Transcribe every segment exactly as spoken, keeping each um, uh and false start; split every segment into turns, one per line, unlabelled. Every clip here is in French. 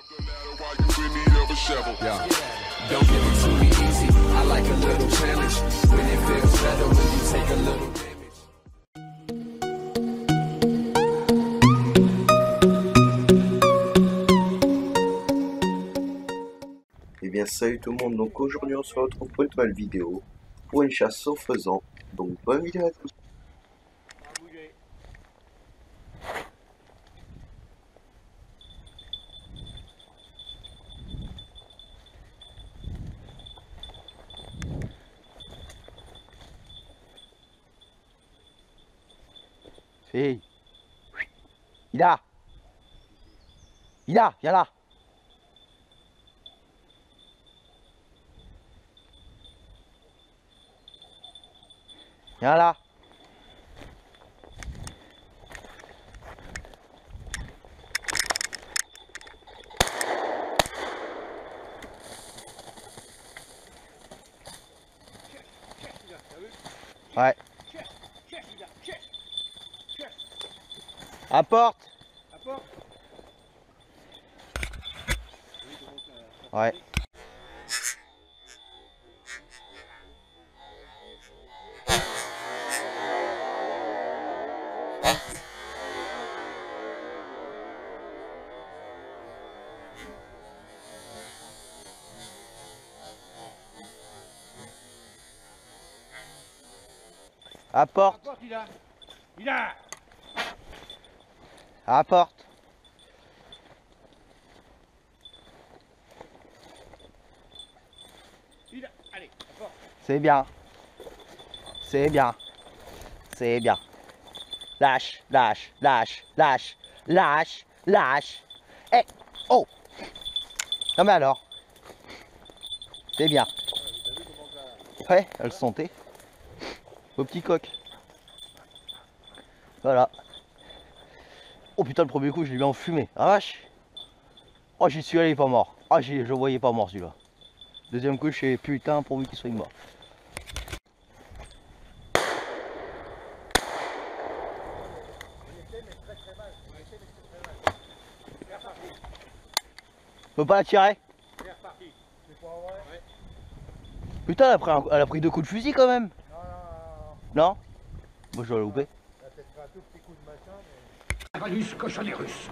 Yeah. Don't give it to me easy. I like a little challenge. When it feels better when you take a little damage.
Eh bien salut tout le monde, donc aujourd'hui on se retrouve pour une nouvelle vidéo, pour une chasse sans faisan, donc bonne vidéo à tous.
Fille. Ida. Ida, viens là. Viens là. Ouais. Apporte. Apporte. Ouais. Apporte.
Apporte, il a. Il a.
Apporte.
Il a. Allez, apporte.
C'est bien. C'est bien. C'est bien. Lâche, lâche, lâche, lâche, lâche, lâche. Eh, oh. Non mais alors. C'est bien. Ouais, elles sont tes. Au petit coq. Voilà. Oh putain, le premier coup, je l'ai mis en fumée. Ah vache. Oh, j'y suis allé, il est pas mort. Ah, je le voyais pas mort celui-là. Deuxième coup, je suis putain, pourvu qu'il soit mort. Faut pas la tirer. Putain, elle a, pris un, elle a pris deux coups de fusil quand même. Non, non, non. Non. Moi, je dois la louper.
Elle a peut-être fait un tout petit coup de machin, mais... Avalus cochonerus.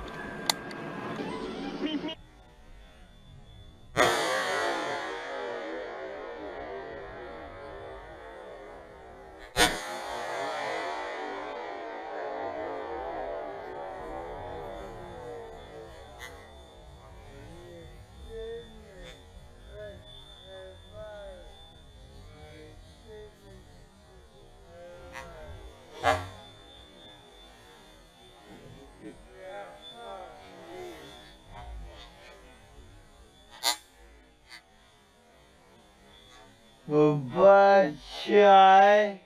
Faut pas tirer.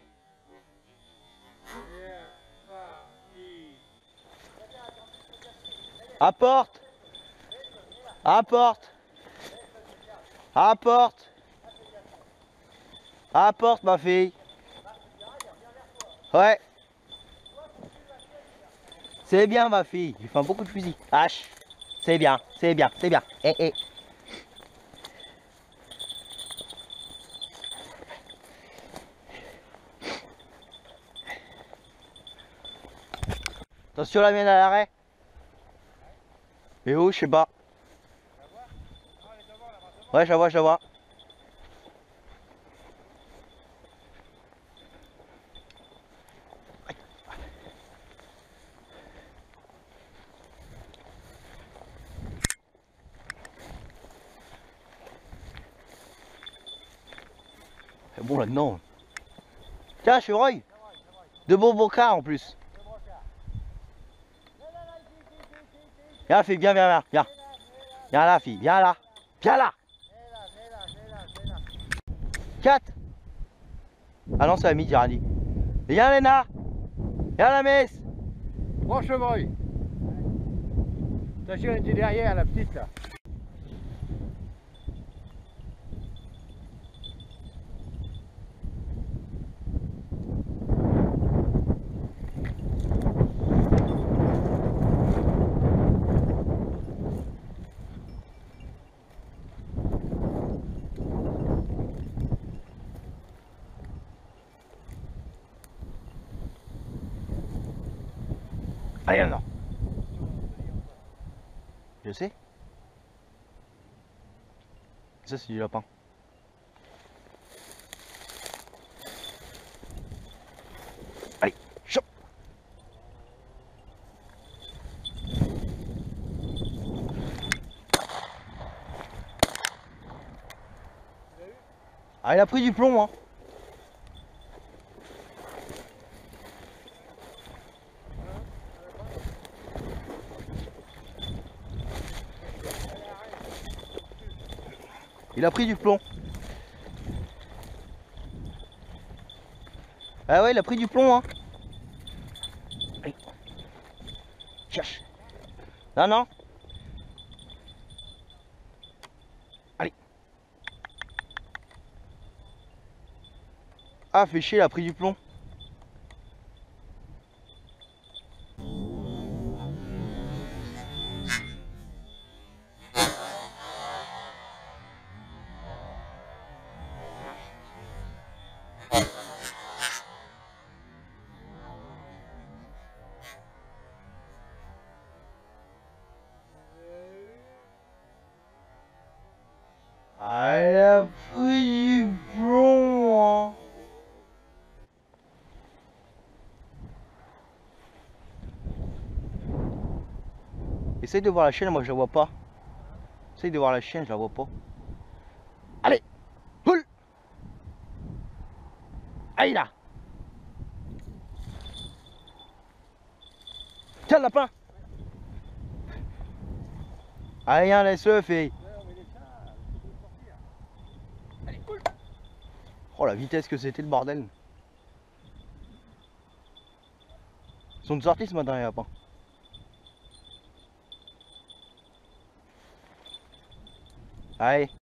Apporte. Apporte. Apporte. Apporte ma fille. Ouais. C'est bien ma fille. Il fait beaucoup de fusil. H. C'est bien. C'est bien. C'est bien. Eh eh. Attention la mienne à l'arrêt. Et où, je sais pas. Ouais, je la vois, je la vois. C'est bon là-dedans. Tiens, chevreuil. De beaux bocas en plus. Viens, fille, viens, viens, viens, viens. Viens là, fille, viens là. Viens là. quatre. Ah non, c'est la midi, j'ai rien dit. Viens, Léna. Viens, la messe.
Grand chevreuil. Attention, elle était derrière, la petite là.
Allez, non. Je sais. Ça, c'est du lapin. Allez, chop. Ah, il a pris du plomb, hein. Il a pris du plomb. Ah ouais, il a pris du plomb, hein. Allez. Cherche. Non, non. Allez. Ah, fait chier, il a pris du plomb. Ah, il a pris du plomb, hein. Essaye de voir la chaîne, moi je la vois pas. Essaye de voir la chaîne, je la vois pas. Allez, boule. Allez là. Tiens le lapin. Allez, hein, laisse-le, fille. Oh la vitesse que c'était le bordel. Ils sont sortis ce matin les lapins. Allez.